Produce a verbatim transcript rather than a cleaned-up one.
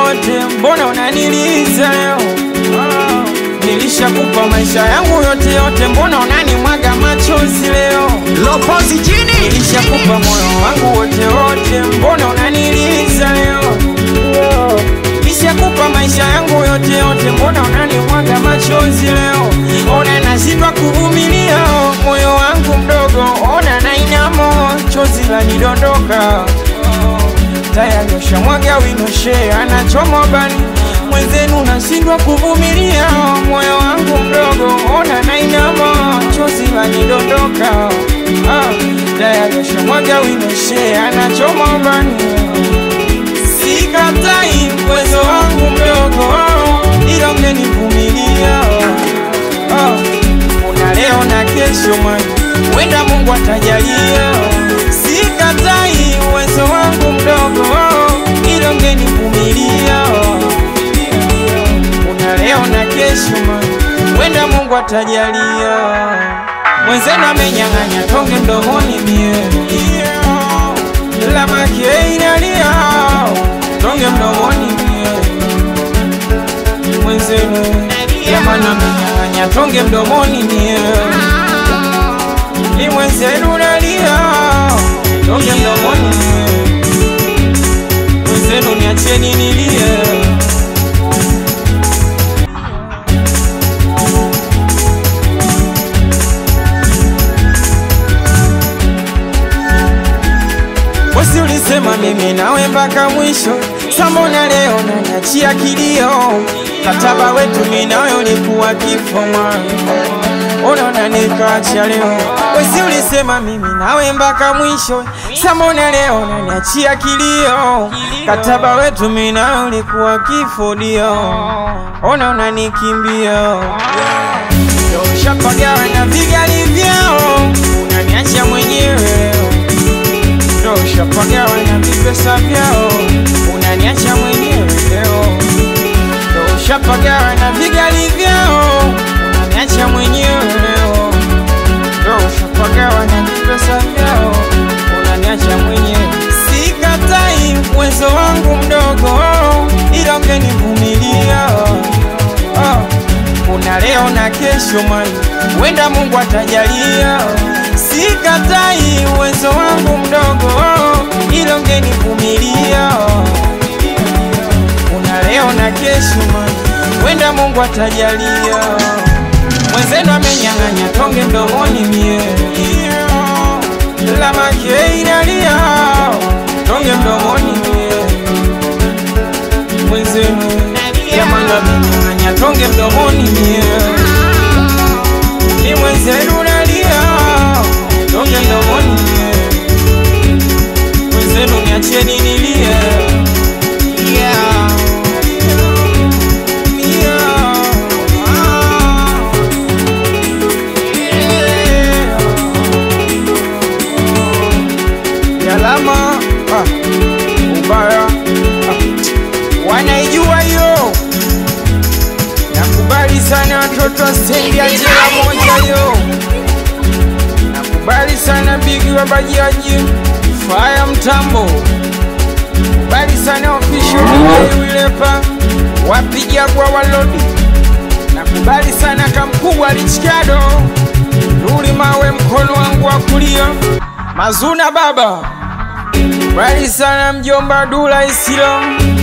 yote, mbona unaniliza leo? Nilishakupa maisha yangu yote yote, mbona unanimwaga machozi leo? Lopozi jini. Nilishakupa moyo wangu wote wote, mbona unaniliza leo? Nilishakupa maisha yangu yote yote, mbona unanimwaga machozi leo? Ona nashindwa kuvumilia, moyo wangu mdogo, ona nainamo, chozi lanidondoka. Tayari ushamwaga wino she, anachoma bani, mwenzenu nashindwa kuvumilia, moyo wangu mdogo, ona nainama, chozi lanidondoka. Ah, tayari ushamwaga wino she, anachoma bani. Sikatai uwezo wangu mdogo, ila ungenivumilia. Ah, una leo na kesho man, wenda Mungu atajalia. Sikatai uwezo wangu mdogo, ila ungenivumilia. Una leo na kesho man, wenda Mungu atajalia. Mwenzenu amenyang'anya tonge mdomoni mie, la make inalia tonge mdomoni mie. Mwenzenu jamani amenyang'anya tonge mdomoni mie, ni mwenzenu nalia tonge mdomoni mie. Mwenzenu niacheni nilie. Wasi ulisema mimi nawe mpaka mwisho, sambona leo naniachia kilio? Kataba wetu mimi nawe ulikuwa kifo mwana, ona unanikacha leo. Wasi ulisema mimi nawe mpaka mwisho, sambona leo naniachia kilio? Kataba wetu mimi nawe ulikuwa kifo dio, ona unanikimbia. Ndio ushapagawa na vigali vyao, unaniacha mwenyewe. Ndio ushapagawa na vipesa vyao, unaniacha mwenyewe leo. Ndio ushapagawa na vigali vyao, unaniacha mwenyewe leo. Ndio ushapagawa na vipesa vyao, unaniacha mwenyewe. Sikatai uwezo wangu mdogo, ila ungenivumilia. Oh, una leo na kesho man, wenda Mungu atajalia. Sikatai uwezo wangu mdogo, ila ungenivumilia. Una leo na kesho man, wenda Mungu atajalia. Mwenzenu amenyang'anya tonge mdomoni mie, la make inalia tonge mdomoni mie. Mwenzenu jamani amenyang'anya tonge mdomoni mie, ni mwenzenu nalia tonge mdomoni mie. Mwenzenu niacheni nilie. Yeah. Yalama ah, ubaya ah, wanaijua hiyo. Nakubali sana watoto wa stendi ya jela moja yo. Nakubali sana bigi wa bajaji faya mtambo. Nakubali sana official wilepa wapigia kwa walodi. Nakubali sana kamkubwa lichikado Luli mawe mkono wangu wa kulia Mazuna baba. Nakubali sana mjomba Dula Isilo.